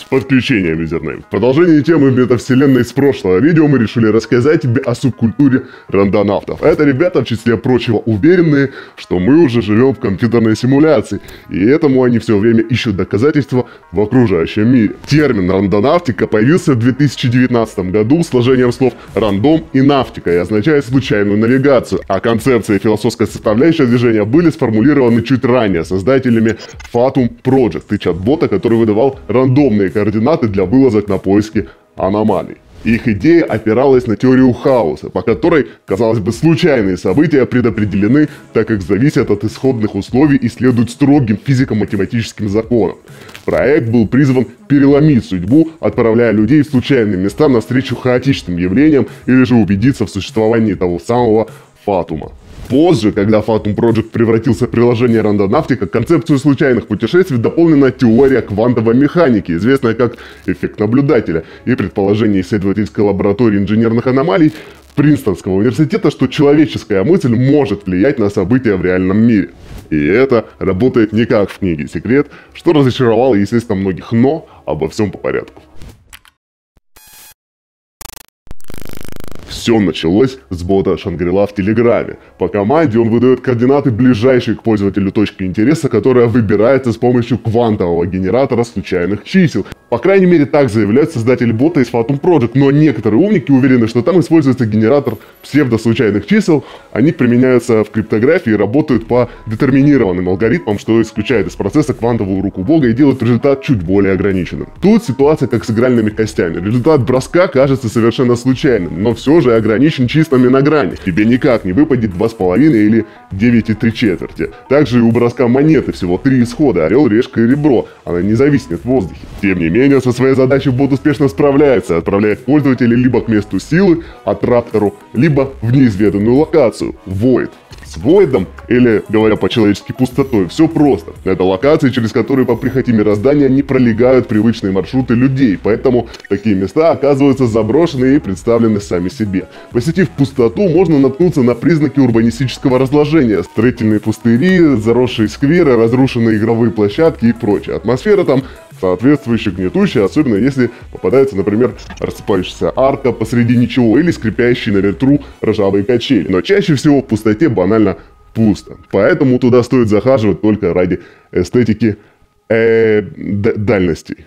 Подключение юзернейм. В продолжении темы метавселенной из прошлого видео мы решили рассказать тебе о субкультуре рандонавтов. Это ребята, в числе прочего, уверенные, что мы уже живем в компьютерной симуляции, и этому они все время ищут доказательства в окружающем мире. Термин рандонавтика появился в 2019 году сложением слов рандом и навтика и означает случайную навигацию, а концепция и философская составляющая движения были сформулированы чуть ранее создателями Fathom Project и чат-бота, который выдавал рандомные координаты для вылазок на поиски аномалий. Их идея опиралась на теорию хаоса, по которой, казалось бы, случайные события предопределены, так как зависят от исходных условий и следуют строгим физико-математическим законам. Проект был призван переломить судьбу, отправляя людей в случайные места навстречу хаотичным явлениям или же убедиться в существовании того самого Фатума. Позже, когда Fathom Project превратился в приложение рандонавтика, концепцию случайных путешествий дополнена теория квантовой механики, известная как эффект наблюдателя, и предположение исследовательской лаборатории инженерных аномалий Принстонского университета, что человеческая мысль может влиять на события в реальном мире. И это работает не как в книге «Секрет», что разочаровало, естественно, многих, но обо всем по порядку. Все началось с бота Шангрила в Телеграме. По команде он выдает координаты ближайшей к пользователю точки интереса, которая выбирается с помощью квантового генератора случайных чисел. По крайней мере, так заявляют создатели бота из Fathom Project, но некоторые умники уверены, что там используется генератор псевдослучайных чисел, они применяются в криптографии и работают по детерминированным алгоритмам, что исключает из процесса квантовую руку бога и делает результат чуть более ограниченным. Тут ситуация как с игральными костями. Результат броска кажется совершенно случайным, но все же ограничен числами на грани. Тебе никак не выпадет 2,5 или 9,3. Также и у броска монеты всего 3 исхода: орел, решка и ребро. Она не зависнет в воздухе. Тем не менее, со своей задачей бот успешно справляется, отправляет пользователя либо к месту силы, аттрактору, либо в неизведанную локацию — Void. С Void'ом, или, говоря по-человечески, пустотой, все просто. Это локации, через которые по прихоти мироздания не пролегают привычные маршруты людей, поэтому такие места оказываются заброшены и представлены сами себе. Посетив пустоту, можно наткнуться на признаки урбанистического разложения: строительные пустыри, заросшие скверы, разрушенные игровые площадки и прочее. Атмосфера там соответствующая гнетущая, особенно если попадается, например, рассыпающаяся арка посреди ничего или скрипящие на ветру ржавые качели. Но чаще всего в пустоте банально пусто. Поэтому туда стоит захаживать только ради эстетики дальностей.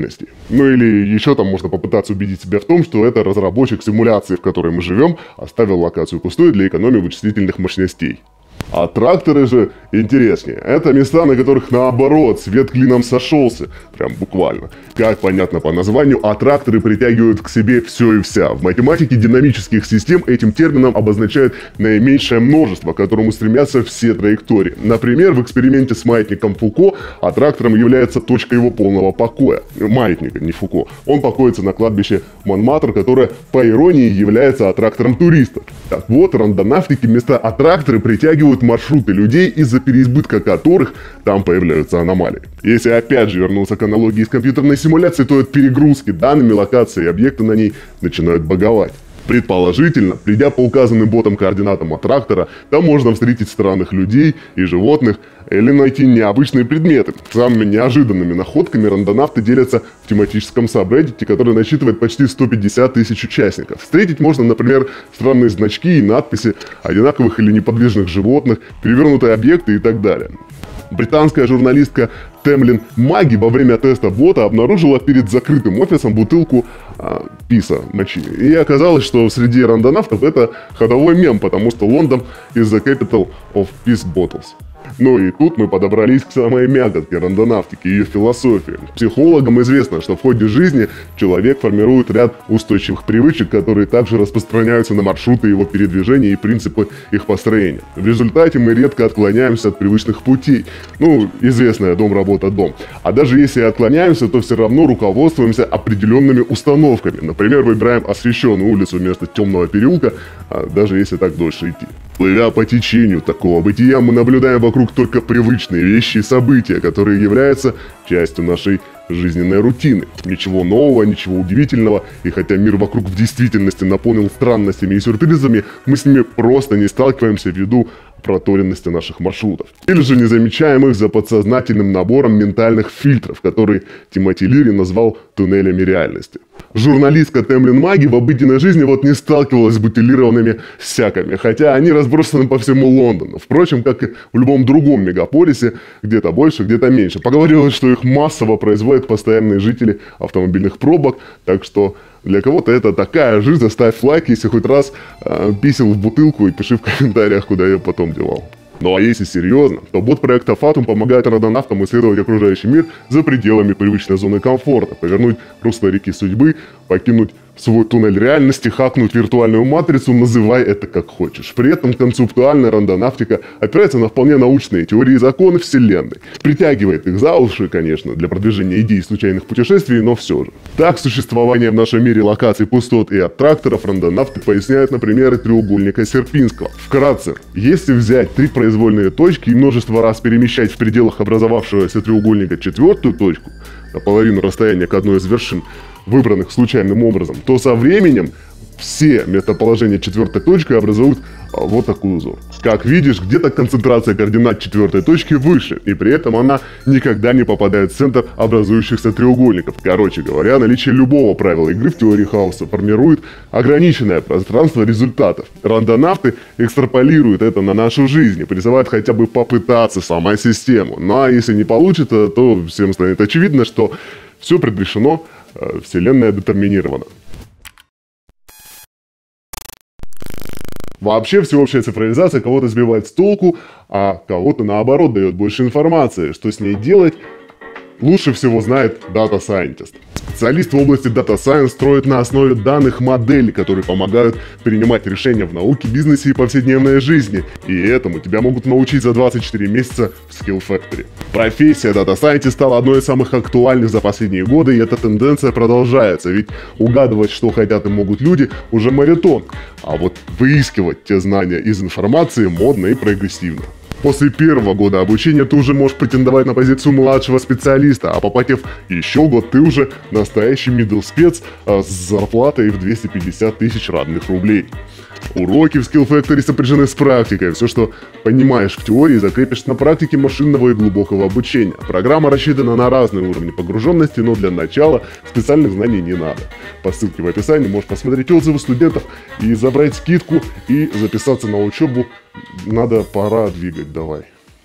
Ну или еще там можно попытаться убедить себя в том, что это разработчик симуляции, в которой мы живем, оставил локацию пустой для экономии вычислительных мощностей. А тракторы же интереснее. Это места, на которых наоборот свет клином сошелся. Прям буквально. Как понятно по названию, аттракторы притягивают к себе все и вся. В математике динамических систем этим термином обозначают наименьшее множество, к которому стремятся все траектории. Например, в эксперименте с маятником Фуко аттрактором является точка его полного покоя. Маятника, не Фуко. Он покоится на кладбище Монмартр, которое, по иронии, является аттрактором туристов. Так вот, рандонавтики вместо аттракторы притягивают маршруты людей, из-за переизбытка которых там появляются аномалии. Если опять же вернуться к аналогии с компьютерной симуляцией, то от перегрузки данными локации и объекты на ней начинают баговать. Предположительно, придя по указанным ботам координатам аттрактора, там можно встретить странных людей и животных, или найти необычные предметы. Самыми неожиданными находками рандонавты делятся в тематическом сабреддите, который насчитывает почти 150 тысяч участников. Встретить можно, например, странные значки и надписи, одинаковых или неподвижных животных, перевернутые объекты и так далее. Британская журналистка Темлин Маги во время теста бота обнаружила перед закрытым офисом бутылку писа, мочи. И оказалось, что среди рандонавтов это ходовой мем, потому что Лондон is the capital of piss bottles. Ну и тут мы подобрались к самой мякотке рандонавтики, ее философии. Психологам известно, что в ходе жизни человек формирует ряд устойчивых привычек, которые также распространяются на маршруты его передвижения и принципы их построения. В результате мы редко отклоняемся от привычных путей. Ну, известная дом-работа-дом. А даже если отклоняемся, то все равно руководствуемся определенными установками. Например, выбираем освещенную улицу вместо темного переулка, даже если так дольше идти. Плывя по течению такого бытия, мы наблюдаем вокруг только привычные вещи и события, которые являются частью нашей жизненной рутины. Ничего нового, ничего удивительного, и хотя мир вокруг в действительности наполнен странностями и сюрпризами, мы с ними просто не сталкиваемся ввиду проторенности наших маршрутов. Или же не замечаем их за подсознательным набором ментальных фильтров, которые Тимоти Лири назвал туннелями реальности. Журналистка Темлин Маги в обыденной жизни вот не сталкивалась с бутилированными сяками, хотя они разбросаны по всему Лондону. Впрочем, как и в любом другом мегаполисе, где-то больше, где-то меньше. Поговорилось, что их массово производят постоянные жители автомобильных пробок, так что для кого-то это такая жизнь. Ставь лайк, если хоть раз писал в бутылку, и пиши в комментариях, куда я потом девал. Ну а если серьезно, то бот проекта Fathom помогает рандонавтам исследовать окружающий мир за пределами привычной зоны комфорта, повернуть русло реки судьбы, покинуть свой туннель реальности, хакнуть виртуальную матрицу, называй это как хочешь. При этом концептуальная рандонавтика опирается на вполне научные теории и законы вселенной. Притягивает их за уши, конечно, для продвижения идей случайных путешествий, но все же. Так, существование в нашем мире локаций, пустот и аттракторов рандонавты поясняют на примере треугольника Серпинского. Вкратце, если взять 3 произвольные точки и множество раз перемещать в пределах образовавшегося треугольника 4-ю точку, на половину расстояния к одной из вершин, выбранных случайным образом, то со временем все местоположения 4-й точки образуют вот такой узор. Как видишь, где-то концентрация координат 4-й точки выше, и при этом она никогда не попадает в центр образующихся треугольников. Короче говоря, наличие любого правила игры в теории хаоса формирует ограниченное пространство результатов. Рандонавты экстраполируют это на нашу жизнь и призывают хотя бы попытаться сломать систему. Ну а если не получится, то всем станет очевидно, что все предрешено, вселенная детерминирована. Вообще, всеобщая цифровизация кого-то сбивает с толку, а кого-то наоборот дает больше информации. Что с ней делать, лучше всего знает Data Scientist. Специалист в области Data Science строит на основе данных модели, которые помогают принимать решения в науке, бизнесе и повседневной жизни. И этому тебя могут научить за 24 месяца в Skill Factory. Профессия Data Scientist стала одной из самых актуальных за последние годы, и эта тенденция продолжается, ведь угадывать, что хотят и могут люди, уже мавитон. А вот выискивать те знания из информации модно и прогрессивно. После первого года обучения ты уже можешь претендовать на позицию младшего специалиста, а попотев еще год, ты уже настоящий middle спец с зарплатой в 250 тысяч родных рублей. Уроки в Skill Factory сопряжены с практикой. Все, что понимаешь в теории, закрепишь на практике машинного и глубокого обучения. Программа рассчитана на разные уровни погруженности, но для начала специальных знаний не надо. По ссылке в описании можешь посмотреть отзывы студентов и забрать скидку и записаться на учебу. Надо, пора двигать, давай.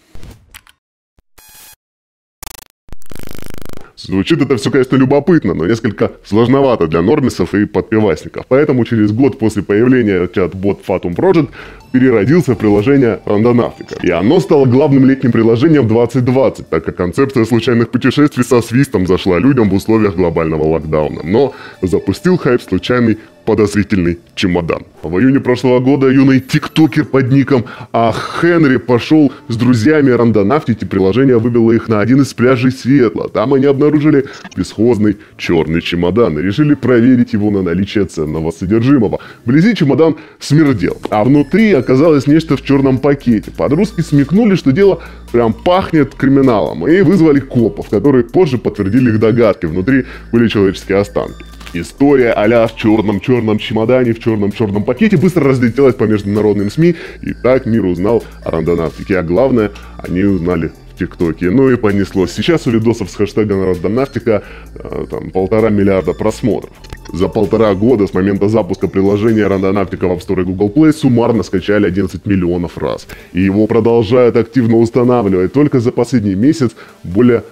Звучит это все, конечно, любопытно, но несколько сложновато для нормисов и подпивасников. Поэтому через год после появления чат-бот Fathom Project переродился в приложение Рандонавтика. И оно стало главным летним приложением 2020, так как концепция случайных путешествий со свистом зашла людям в условиях глобального локдауна. Но запустил хайп случайный подозрительный чемодан. В июне прошлого года юный тиктокер под ником Хенри пошел с друзьями рандонавтить, и приложение вывело их на один из пляжей Сиэтла. Там они обнаружили бесхозный черный чемодан и решили проверить его на наличие ценного содержимого. Вблизи чемодан смердел, а внутри оказалось нечто в черном пакете. Подростки смекнули, что дело прям пахнет криминалом, и вызвали копов, которые позже подтвердили их догадки. Внутри были человеческие останки. История а-ля в черном чемодане, в черном пакете быстро разлетелась по международным СМИ, и так мир узнал о рандонавтике, а главное, они узнали в ТикТоке. Ну и понеслось. Сейчас у видосов с хэштегом рандонавтика там 1,5 миллиарда просмотров. За 1,5 года с момента запуска приложения Рандонавтика в App Store и Google Play суммарно скачали 11 миллионов раз. И его продолжают активно устанавливать. Только за последний месяц более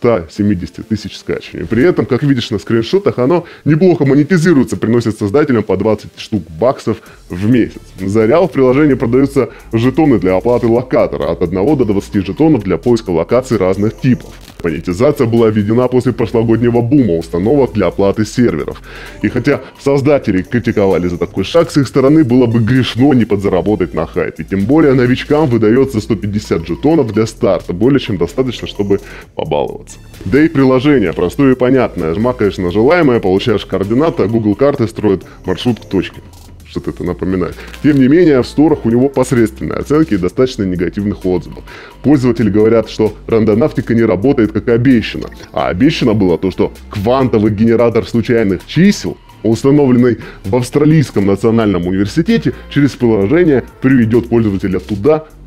270 тысяч скачиваний. При этом, как видишь на скриншотах, оно неплохо монетизируется, приносит создателям по 20 штук баксов в месяц. За реал в приложении продаются жетоны для оплаты локатора, от 1 до 20 жетонов для поиска локаций разных типов. Монетизация была введена после прошлогоднего бума установок для оплаты серверов. И хотя создатели критиковали за такой шаг, с их стороны было бы грешно не подзаработать на хайпе. Тем более новичкам выдается 150 жетонов для старта, более чем достаточно, чтобы побаловаться. Да и приложение простое и понятное. Жмакаешь на желаемое, получаешь координаты, а Google карты строит маршрут к точке. Что-то это напоминает. Тем не менее, в сторах у него посредственные оценки и достаточно негативных отзывов. Пользователи говорят, что рандонавтика не работает как обещано. А обещано было то, что квантовый генератор случайных чисел, установленный в Австралийском национальном университете, через приложение приведет пользователя туда,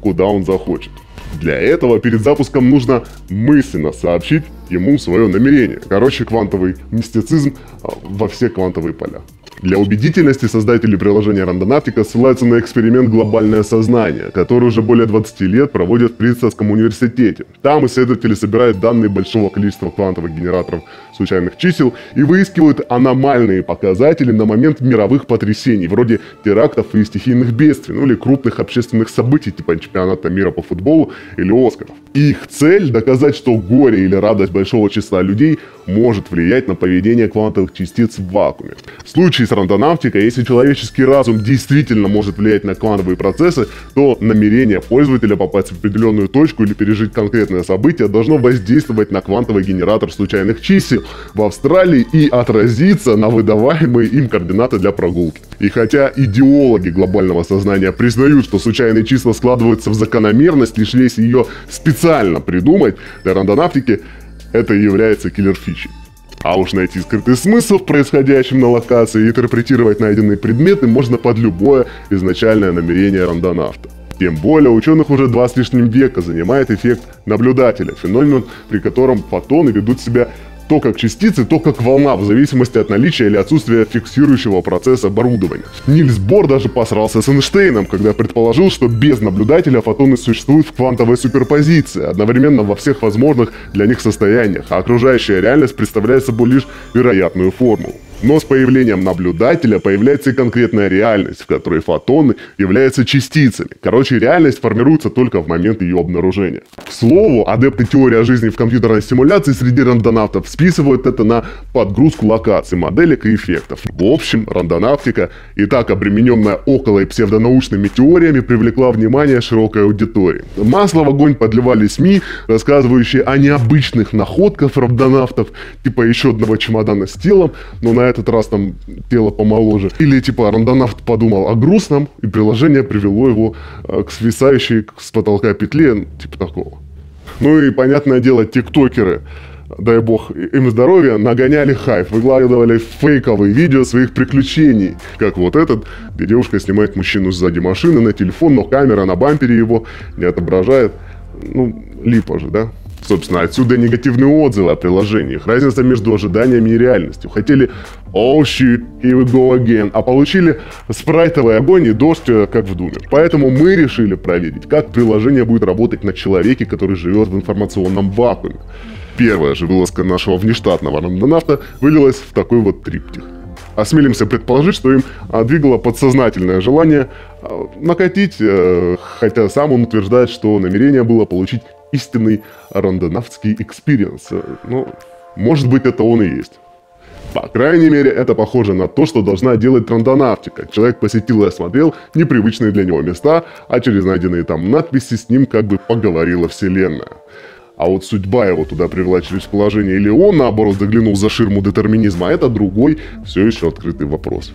куда он захочет. Для этого перед запуском нужно мысленно сообщить ему свое намерение. Короче, квантовый мистицизм во все квантовые поля. Для убедительности создатели приложения Рандонавтика ссылаются на эксперимент «Глобальное сознание», который уже более 20 лет проводят в Принстонском университете. Там исследователи собирают данные большого количества квантовых генераторов случайных чисел и выискивают аномальные показатели на момент мировых потрясений, вроде терактов и стихийных бедствий, или крупных общественных событий, типа чемпионата мира по футболу или Оскаров. Их цель — доказать, что горе или радость большого числа людей может влиять на поведение квантовых частиц в вакууме. В случае с рандонавтикой, если человеческий разум действительно может влиять на квантовые процессы, то намерение пользователя попасть в определенную точку или пережить конкретное событие должно воздействовать на квантовый генератор случайных чисел в Австралии и отразиться на выдаваемые им координаты для прогулки. И хотя идеологи глобального сознания признают, что случайные числа складываются в закономерность, лишь если ее специально придумать, для рандонавтики это является киллер-фичей. А уж найти скрытый смысл в происходящем на локации и интерпретировать найденные предметы можно под любое изначальное намерение рандонавта. Тем более ученых уже 2 с лишним века занимает эффект наблюдателя, феномен, при котором фотоны ведут себя то как частицы, то как волна, в зависимости от наличия или отсутствия фиксирующего процесса оборудования. Нильс Бор даже посрался с Эйнштейном, когда предположил, что без наблюдателя фотоны существуют в квантовой суперпозиции, одновременно во всех возможных для них состояниях, а окружающая реальность представляет собой лишь вероятную формулу. Но с появлением наблюдателя появляется и конкретная реальность, в которой фотоны являются частицами. Короче, реальность формируется только в момент ее обнаружения. К слову, адепты теории о жизни в компьютерной симуляции среди рандонавтов списывают это на подгрузку локаций, моделек и эффектов. В общем, рандонавтика, и так обремененная около и псевдонаучными теориями, привлекла внимание широкой аудитории. Масло в огонь подливали СМИ, рассказывающие о необычных находках рандонавтов, типа еще одного чемодана с телом, но на этот раз там тело помоложе. Или типа рандонавт подумал о грустном, и приложение привело его к свисающей с потолка петле, типа такого. Ну и, понятное дело, тиктокеры, дай бог им здоровья, нагоняли хайп, выкладывали фейковые видео своих приключений. Как вот этот, где девушка снимает мужчину сзади машины на телефон, но камера на бампере его не отображает. Ну, липа же, да? Собственно, отсюда негативные отзывы о приложениях. Разница между ожиданиями и реальностью. Хотели «Oh shit, here we go again», а получили спрайтовый огонь и дождь, как в Думе. Поэтому мы решили проверить, как приложение будет работать на человеке, который живет в информационном вакууме. Первая же вылазка нашего внештатного рандонавта вылилась в такой вот триптих. Осмелимся предположить, что им двигало подсознательное желание накатить, хотя сам он утверждает, что намерение было получить истинный рандонавтский экспириенс. Ну, может быть, это он и есть. По крайней мере, это похоже на то, что должна делать рандонавтика. Человек посетил и осмотрел непривычные для него места, а через найденные там надписи с ним как бы поговорила вселенная. А вот судьба его туда привела через положение, или он, наоборот, заглянул за ширму детерминизма, это другой, все еще открытый вопрос.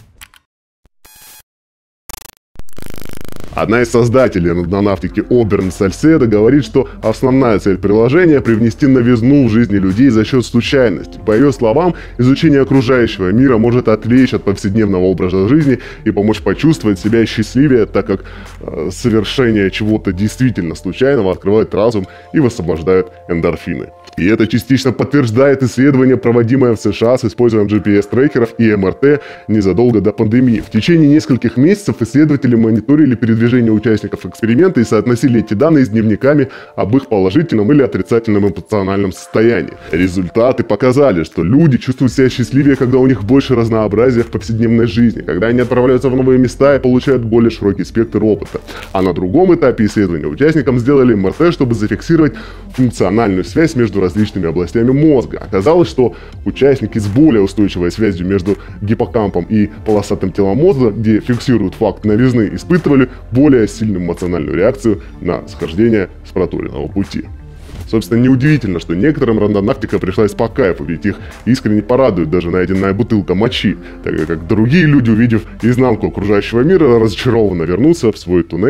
Одна из создателей рандонавтики Оберн Сальседо говорит, что основная цель приложения — привнести новизну в жизни людей за счет случайности. По ее словам, изучение окружающего мира может отвлечь от повседневного образа жизни и помочь почувствовать себя счастливее, так как совершение чего-то действительно случайного открывает разум и высвобождает эндорфины. И это частично подтверждает исследование, проводимое в США с использованием GPS-трекеров и МРТ незадолго до пандемии. В течение нескольких месяцев исследователи мониторили передвижение участников эксперимента и соотносили эти данные с дневниками об их положительном или отрицательном эмоциональном состоянии. Результаты показали, что люди чувствуют себя счастливее, когда у них больше разнообразия в повседневной жизни, когда они отправляются в новые места и получают более широкий спектр опыта. А на другом этапе исследования участникам сделали МРТ, чтобы зафиксировать функциональную связь между различными областями мозга. Оказалось, что участники с более устойчивой связью между гиппокампом и полосатым телом мозга, где фиксируют факт новизны, испытывали более сильную эмоциональную реакцию на схождение с проторенного пути. Собственно, неудивительно, что некоторым рандонавтика пришлась по кайфу, ведь их искренне порадует даже найденная бутылка мочи, тогда как другие люди, увидев изнанку окружающего мира, разочарованно вернутся в свой туннель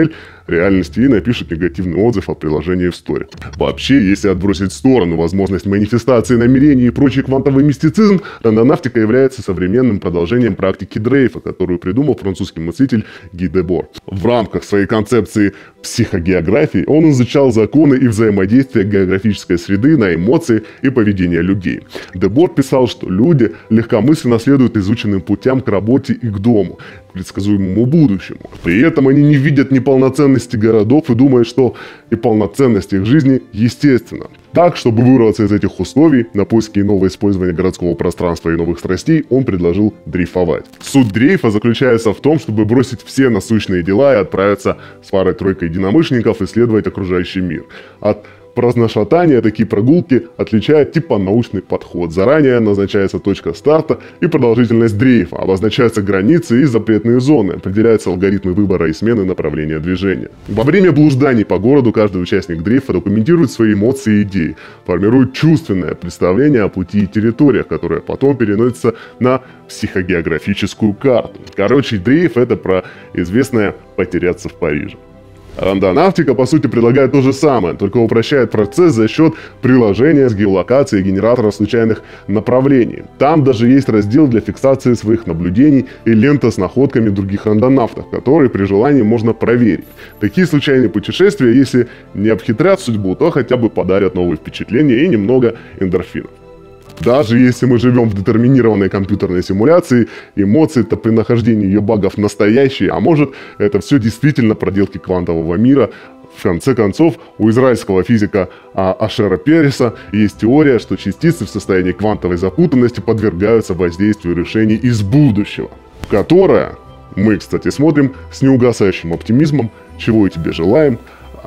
реальности и напишут негативный отзыв о приложении в Store. Вообще, если отбросить в сторону возможность манифестации намерений и прочий квантовый мистицизм, рандонавтика является современным продолжением практики Дрейфа, которую придумал французский мыслитель Ги Дебор. В рамках своей концепции психогеографии он изучал законы и взаимодействие географической среды на эмоции и поведение людей. Дебор писал, что люди легкомысленно следуют изученным путям к работе и к дому, к предсказуемому будущему. При этом они не видят неполноценности городов и думают, что неполноценность их жизни естественна. Так, чтобы вырваться из этих условий, на поиски нового использования городского пространства и новых страстей, он предложил дрейфовать. Суть дрейфа заключается в том, чтобы бросить все насущные дела и отправиться с парой-тройкой единомышленников исследовать окружающий мир. От праздношатания такие прогулки отличает типа научный подход. Заранее назначается точка старта и продолжительность дрейфа, обозначаются границы и запретные зоны, определяются алгоритмы выбора и смены направления движения. Во время блужданий по городу каждый участник дрейфа документирует свои эмоции и идеи, формирует чувственное представление о пути и территориях, которое потом переносится на психогеографическую карту. Короче, дрейф — это про известное «потеряться в Париже». Рандонавтика, по сути, предлагает то же самое, только упрощает процесс за счет приложения с геолокацией генератора случайных направлений. Там даже есть раздел для фиксации своих наблюдений и лента с находками других рандонавтов, которые при желании можно проверить. Такие случайные путешествия, если не обхитрят судьбу, то хотя бы подарят новые впечатления и немного эндорфинов. Даже если мы живем в детерминированной компьютерной симуляции, эмоции-то при нахождении ее багов настоящие, а может, это все действительно проделки квантового мира. В конце концов, у израильского физика Ашера Переса есть теория, что частицы в состоянии квантовой запутанности подвергаются воздействию решений из будущего, которое мы, кстати, смотрим с неугасающим оптимизмом, чего и тебе желаем.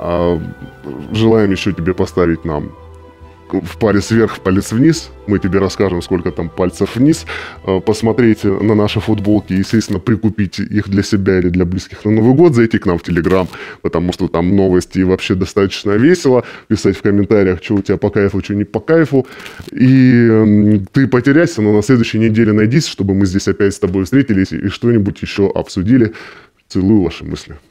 Желаем еще тебе поставить нам в палец вверх, палец вниз. Мы тебе расскажем, сколько там пальцев вниз. Посмотреть на наши футболки, естественно, прикупить их для себя или для близких на Новый год, зайти к нам в Телеграм, потому что там новости и вообще достаточно весело. Писать в комментариях, что у тебя по кайфу, что не по кайфу. И ты потеряйся, но на следующей неделе найдись, чтобы мы здесь опять с тобой встретились и что-нибудь еще обсудили. Целую ваши мысли.